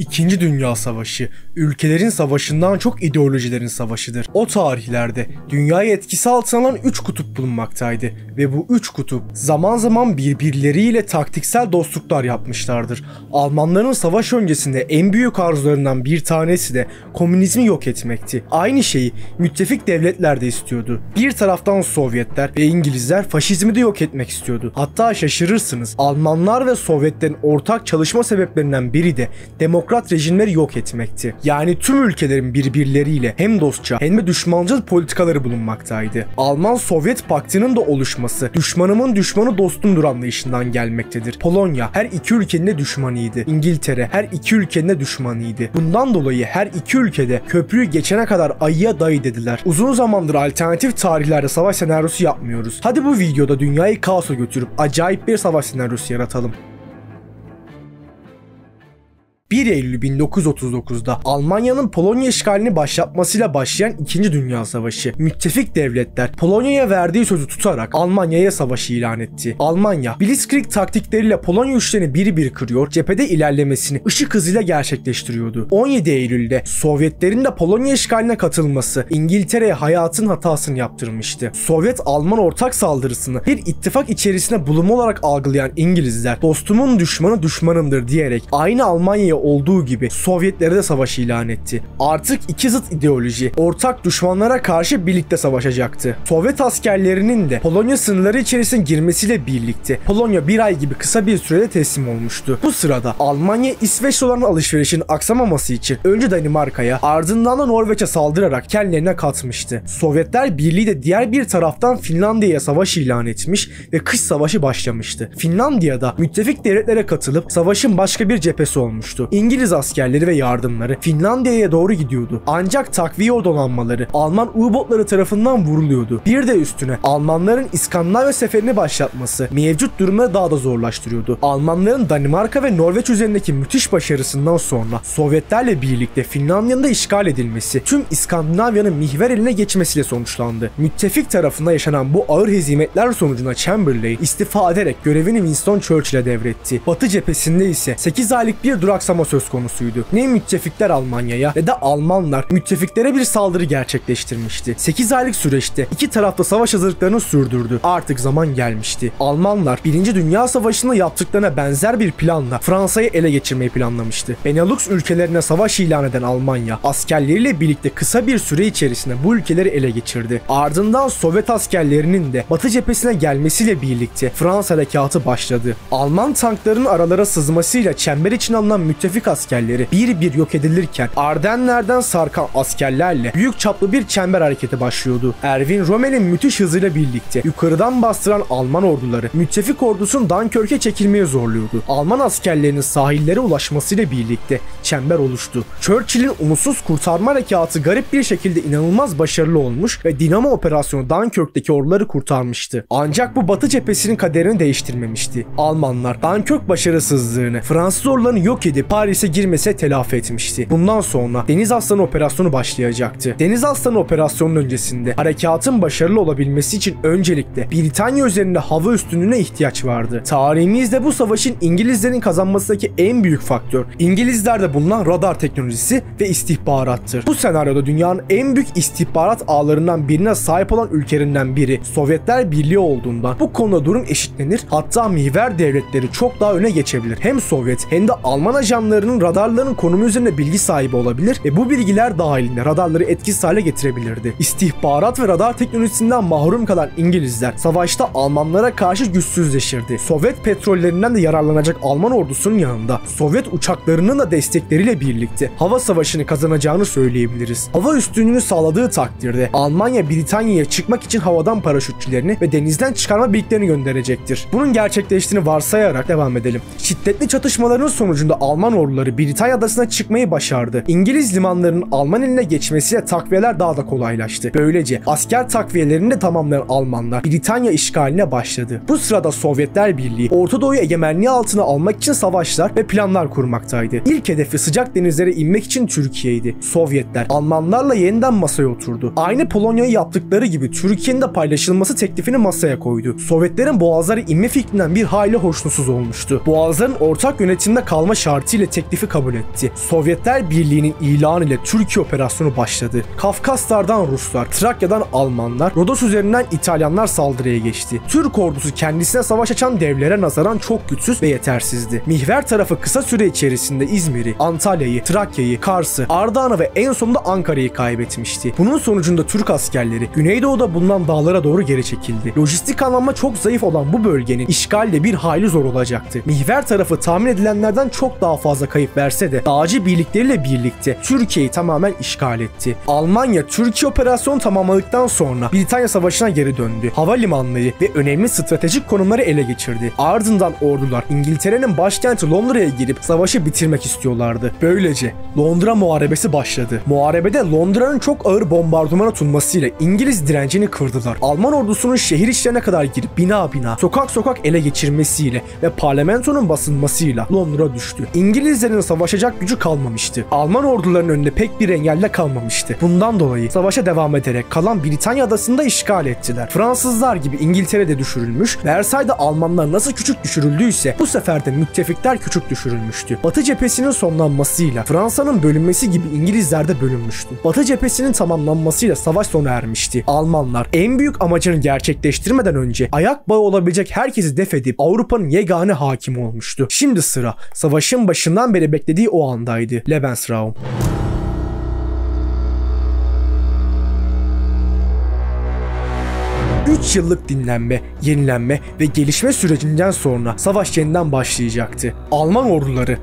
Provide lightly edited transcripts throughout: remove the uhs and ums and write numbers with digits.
İkinci Dünya Savaşı, ülkelerin savaşından çok ideolojilerin savaşıdır. O tarihlerde dünyayı etkisi altına alan 3 kutup bulunmaktaydı ve bu 3 kutup zaman zaman birbirleriyle taktiksel dostluklar yapmışlardır. Almanların savaş öncesinde en büyük arzularından bir tanesi de komünizmi yok etmekti. Aynı şeyi müttefik devletler de istiyordu. Bir taraftan Sovyetler ve İngilizler faşizmi de yok etmek istiyordu. Hatta şaşırırsınız, Almanlar ve Sovyetlerin ortak çalışma sebeplerinden biri de demokrat rejimleri yok etmekti. Yani tüm ülkelerin birbirleriyle hem dostça hem de düşmancıl politikaları bulunmaktaydı. Alman-Sovyet paktının da oluşması düşmanımın düşmanı dostumdur anlayışından gelmektedir. Polonya her iki ülkenin de düşmanıydı. İngiltere her iki ülkenin de düşmanıydı. Bundan dolayı her iki ülkede köprüyü geçene kadar ayıya dayı dediler. Uzun zamandır alternatif tarihlerde savaş senaryosu yapmıyoruz. Hadi bu videoda dünyayı kaosa götürüp acayip bir savaş senaryosu yaratalım. 1 Eylül 1939'da Almanya'nın Polonya işgalini başlatmasıyla başlayan 2. Dünya Savaşı. Müttefik devletler Polonya'ya verdiği sözü tutarak Almanya'ya savaşı ilan etti. Almanya, Blitzkrieg taktikleriyle Polonya güçlerini bir kırıyor, cephede ilerlemesini ışık hızıyla gerçekleştiriyordu. 17 Eylül'de Sovyetlerin de Polonya işgaline katılması İngiltere'ye hayatın hatasını yaptırmıştı. Sovyet-Alman ortak saldırısını bir ittifak içerisinde bulunma olarak algılayan İngilizler, dostumun düşmanı düşmanımdır diyerek aynı Almanya'ya olduğu gibi Sovyetlere de savaş ilan etti. Artık iki zıt ideoloji ortak düşmanlara karşı birlikte savaşacaktı. Sovyet askerlerinin de Polonya sınırları içerisine girmesiyle birlikte Polonya bir ay gibi kısa bir sürede teslim olmuştu. Bu sırada Almanya İsveç'le olan alışverişin aksamaması için önce Danimarka'ya ardından da Norveç'e saldırarak kendilerine katmıştı. Sovyetler Birliği de diğer bir taraftan Finlandiya'ya savaş ilan etmiş ve kış savaşı başlamıştı. Finlandiya'da müttefik devletlere katılıp savaşın başka bir cephesi olmuştu. İngiliz askerleri ve yardımları Finlandiya'ya doğru gidiyordu. Ancak takviye donanmaları Alman U-botları tarafından vuruluyordu. Bir de üstüne Almanların İskandinavya seferini başlatması mevcut durumları daha da zorlaştırıyordu. Almanların Danimarka ve Norveç üzerindeki müthiş başarısından sonra Sovyetlerle birlikte Finlandiya'nın da işgal edilmesi tüm İskandinavya'nın mihver eline geçmesiyle sonuçlandı. Müttefik tarafında yaşanan bu ağır hezimetler sonucunda Chamberlain istifa ederek görevini Winston Churchill'e devretti. Batı cephesinde ise 8 aylık bir duraksama söz konusuydu. Ne müttefikler Almanya'ya ne de Almanlar müttefiklere bir saldırı gerçekleştirmişti. 8 aylık süreçte iki tarafta savaş hazırlıklarını sürdürdü. Artık zaman gelmişti. Almanlar 1. Dünya Savaşı'nda yaptıklarına benzer bir planla Fransa'yı ele geçirmeyi planlamıştı. Benelux ülkelerine savaş ilan eden Almanya askerleriyle birlikte kısa bir süre içerisinde bu ülkeleri ele geçirdi. Ardından Sovyet askerlerinin de Batı cephesine gelmesiyle birlikte Fransa harekatı başladı. Alman tanklarının aralara sızmasıyla çember için alınan müttefik askerleri bir yok edilirken Ardenler'den sarkan askerlerle büyük çaplı bir çember hareketi başlıyordu. Erwin Rommel'in müthiş hızıyla birlikte yukarıdan bastıran Alman orduları müttefik ordusunu Dunkirk'e çekilmeye zorluyordu. Alman askerlerinin sahillere ulaşmasıyla birlikte çember oluştu. Churchill'in umutsuz kurtarma harekatı garip bir şekilde inanılmaz başarılı olmuş ve Dinamo operasyonu Dunkirk'teki orduları kurtarmıştı. Ancak bu Batı cephesinin kaderini değiştirmemişti. Almanlar Dunkirk başarısızlığını Fransız ordularını yok edip Paris'e girmese telafi etmişti. Bundan sonra Deniz Aslanı operasyonu başlayacaktı. Deniz Aslanı operasyonunun öncesinde harekatın başarılı olabilmesi için öncelikle Britanya üzerinde hava üstünlüğüne ihtiyaç vardı. Tarihimizde bu savaşın İngilizlerin kazanmasındaki en büyük faktör İngilizlerde bulunan radar teknolojisi ve istihbarattır. Bu senaryoda dünyanın en büyük istihbarat ağlarından birine sahip olan ülkelerinden biri Sovyetler Birliği olduğundan bu konuda durum eşitlenir, hatta mihver devletleri çok daha öne geçebilir. Hem Sovyet hem de Alman ajanlarının radarların konumu üzerinde bilgi sahibi olabilir ve bu bilgiler dahilinde radarları etkisiz hale getirebilirdi. İstihbarat ve radar teknolojisinden mahrum kalan İngilizler savaşta Almanlara karşı güçsüzleşirdi. Sovyet petrollerinden de yararlanacak Alman ordusunun yanında Sovyet uçaklarının da destekleriyle birlikte hava savaşını kazanacağını söyleyebiliriz. Hava üstünlüğünü sağladığı takdirde Almanya Britanya'ya çıkmak için havadan paraşütçülerini ve denizden çıkarma birliklerini gönderecektir. Bunun gerçekleştiğini varsayarak devam edelim. Şiddetli çatışmaların sonucunda Alman orduları Britanya adasına çıkmayı başardı. İngiliz limanlarının Alman eline geçmesiyle takviyeler daha da kolaylaştı. Böylece asker takviyelerini de tamamlayan Almanlar Britanya işgaline başladı. Bu sırada Sovyetler Birliği Orta Doğu'yu egemenliği altına almak için savaşlar ve planlar kurmaktaydı. İlk hedefi sıcak denizlere inmek için Türkiye'ydi. Sovyetler Almanlarla yeniden masaya oturdu. Aynı Polonya'yı yaptıkları gibi Türkiye'nin de paylaşılması teklifini masaya koydu. Sovyetlerin boğazlara inme fikrinden bir hayli hoşnutsuz olmuştu. Boğazların ortak yönetimde kalma şartıyla ile teklifi kabul etti. Sovyetler Birliği'nin ilanı ile Türkiye operasyonu başladı. Kafkaslardan Ruslar, Trakya'dan Almanlar, Rodos üzerinden İtalyanlar saldırıya geçti. Türk ordusu kendisine savaş açan devlere nazaran çok güçsüz ve yetersizdi. Mihver tarafı kısa süre içerisinde İzmir'i, Antalya'yı, Trakya'yı, Kars'ı, Ardahan'ı ve en sonunda Ankara'yı kaybetmişti. Bunun sonucunda Türk askerleri Güneydoğu'da bulunan dağlara doğru geri çekildi. Lojistik anlamda çok zayıf olan bu bölgenin işgalle bir hayli zor olacaktı. Mihver tarafı tahmin edilenlerden çok daha fazla kayıp verse de dağcı birlikleriyle birlikte Türkiye'yi tamamen işgal etti. Almanya Türkiye operasyonu tamamladıktan sonra Britanya Savaşı'na geri döndü. Havalimanları ve önemli stratejik konumları ele geçirdi. Ardından ordular İngiltere'nin başkenti Londra'ya girip savaşı bitirmek istiyorlardı. Böylece Londra Muharebesi başladı. Muharebede Londra'nın çok ağır bombardımana tutulmasıyla İngiliz direncini kırdılar. Alman ordusunun şehir içlerine kadar girip bina bina, sokak sokak ele geçirmesiyle ve parlamentonun basılmasıyla Londra düştü. İngilizlerin savaşacak gücü kalmamıştı. Alman ordularının önünde pek bir engelle kalmamıştı. Bundan dolayı savaşa devam ederek kalan Britanya adasını da işgal ettiler. Fransızlar gibi İngiltere'de düşürülmüş, Versay'da Almanlar nasıl küçük düşürüldüyse bu sefer de müttefikler küçük düşürülmüştü. Batı cephesinin sonlanmasıyla Fransa'nın bölünmesi gibi İngilizler de bölünmüştü. Batı cephesinin tamamlanmasıyla savaş sona ermişti. Almanlar en büyük amacını gerçekleştirmeden önce ayak bağı olabilecek herkesi def edip Avrupa'nın yegane hakimi olmuştu. Şimdi sıra savaşın başından beri beklediği o andaydı. Lebensraum. 3 yıllık dinlenme, yenilenme ve gelişme sürecinden sonra savaş yeniden başlayacaktı. Alman orduları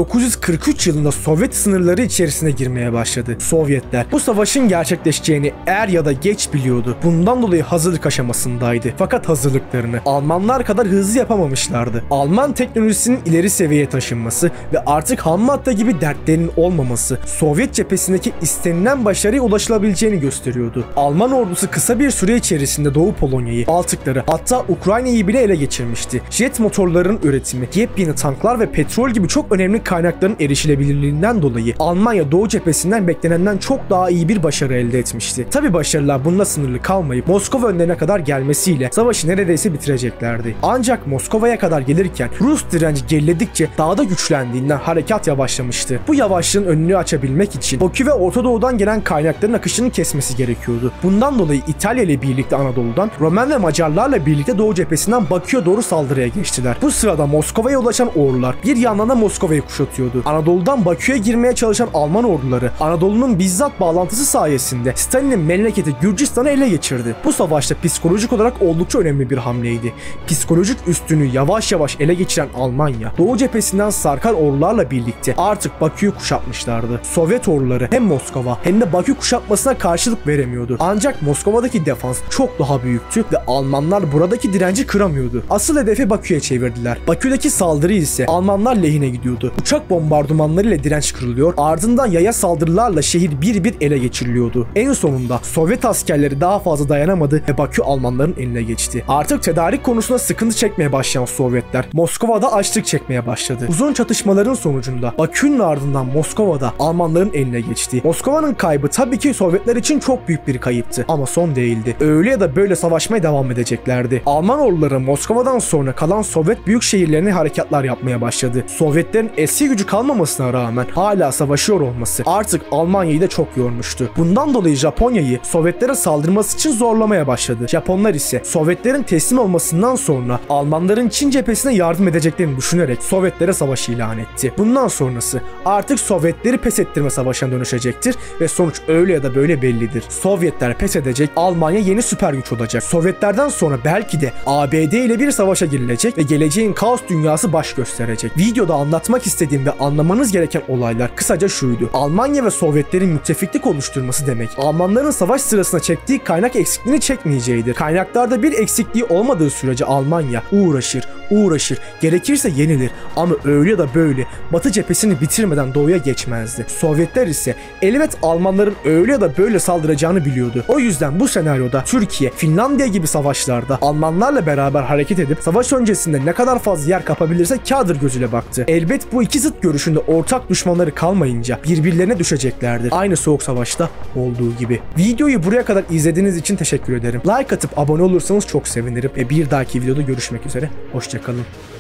1943 yılında Sovyet sınırları içerisine girmeye başladı. Sovyetler bu savaşın gerçekleşeceğini er ya da geç biliyordu. Bundan dolayı hazırlık aşamasındaydı. Fakat hazırlıklarını Almanlar kadar hızlı yapamamışlardı. Alman teknolojisinin ileri seviyeye taşınması ve artık ham madde gibi dertlerinin olmaması Sovyet cephesindeki istenilen başarıya ulaşılabileceğini gösteriyordu. Alman ordusu kısa bir süre içerisinde Doğu Polonya'yı, Baltıkları, hatta Ukrayna'yı bile ele geçirmişti. Jet motorlarının üretimi, yepyeni tanklar ve petrol gibi çok önemli kaynakların erişilebilirliğinden dolayı Almanya Doğu cephesinden beklenenden çok daha iyi bir başarı elde etmişti. Tabi başarılar bununla sınırlı kalmayıp Moskova önlerine kadar gelmesiyle savaşı neredeyse bitireceklerdi. Ancak Moskova'ya kadar gelirken Rus direnci geriledikçe daha da güçlendiğinden harekat yavaşlamıştı. Bu yavaşlığın önünü açabilmek için Bakü ve Orta Doğu'dan gelen kaynakların akışını kesmesi gerekiyordu. Bundan dolayı İtalya ile birlikte Anadolu'dan, Roman ve Macarlarla birlikte Doğu cephesinden Bakü'ye doğru saldırıya geçtiler. Bu sırada Moskova'ya ulaşan ordular bir yandan da Moskova'yı kuşatıyordu. Anadolu'dan Bakü'ye girmeye çalışan Alman orduları Anadolu'nun bizzat bağlantısı sayesinde Stalin'in memleketi Gürcistan'ı ele geçirdi. Bu savaşta psikolojik olarak oldukça önemli bir hamleydi. Psikolojik üstünlüğü yavaş yavaş ele geçiren Almanya, Doğu cephesinden sarkan ordularla birlikte artık Bakü'yü kuşatmışlardı. Sovyet orduları hem Moskova hem de Bakü kuşatmasına karşılık veremiyordu. Ancak Moskova'daki defans çok daha büyüktü ve Almanlar buradaki direnci kıramıyordu. Asıl hedefi Bakü'ye çevirdiler. Bakü'deki saldırı ise Almanlar lehine gidiyordu. Uçak bombardımanlarıyla direnç kırılıyor, ardından yaya saldırılarla şehir bir bir ele geçiriliyordu. En sonunda Sovyet askerleri daha fazla dayanamadı ve Bakü Almanların eline geçti. Artık tedarik konusunda sıkıntı çekmeye başlayan Sovyetler Moskova'da açlık çekmeye başladı. Uzun çatışmaların sonucunda Bakü'nün ardından Moskova'da Almanların eline geçti. Moskova'nın kaybı tabii ki Sovyetler için çok büyük bir kayıptı ama son değildi. Öyle ya da böyle savaşmaya devam edeceklerdi. Alman orduları Moskova'dan sonra kalan Sovyet büyük şehirlerine harekatlar yapmaya başladı. Sovyetlerin eski gücü kalmamasına rağmen hala savaşıyor olması artık Almanya'yı da çok yormuştu. Bundan dolayı Japonya'yı Sovyetlere saldırması için zorlamaya başladı. Japonlar ise Sovyetlerin teslim olmasından sonra Almanların Çin cephesine yardım edeceklerini düşünerek Sovyetlere savaş ilan etti. Bundan sonrası artık Sovyetleri pes ettirme savaşına dönüşecektir ve sonuç öyle ya da böyle bellidir. Sovyetler pes edecek, Almanya yeni süper güç olacak. Sovyetlerden sonra belki de ABD ile bir savaşa girilecek ve geleceğin kaos dünyası baş gösterecek. Videoda anlatmak istediğim ve anlamanız gereken olaylar kısaca şuydu. Almanya ve Sovyetlerin müttefiklik oluşturması demek, Almanların savaş sırasında çektiği kaynak eksikliğini çekmeyeceğidir. Kaynaklarda bir eksikliği olmadığı sürece Almanya uğraşır, gerekirse yenilir ama öyle ya da böyle Batı cephesini bitirmeden doğuya geçmezdi. Sovyetler ise elbet Almanların öyle ya da böyle saldıracağını biliyordu. O yüzden bu senaryoda Türkiye, Finlandiya gibi savaşlarda Almanlarla beraber hareket edip savaş öncesinde ne kadar fazla yer kapabilirse kârdır gözüyle baktı. Elbet bu iki zıt görüşünde ortak düşmanları kalmayınca birbirlerine düşeceklerdir. Aynı Soğuk Savaş'ta olduğu gibi. Videoyu buraya kadar izlediğiniz için teşekkür ederim. Like atıp abone olursanız çok sevinirim ve bir dahaki videoda görüşmek üzere. Hoşçakalın.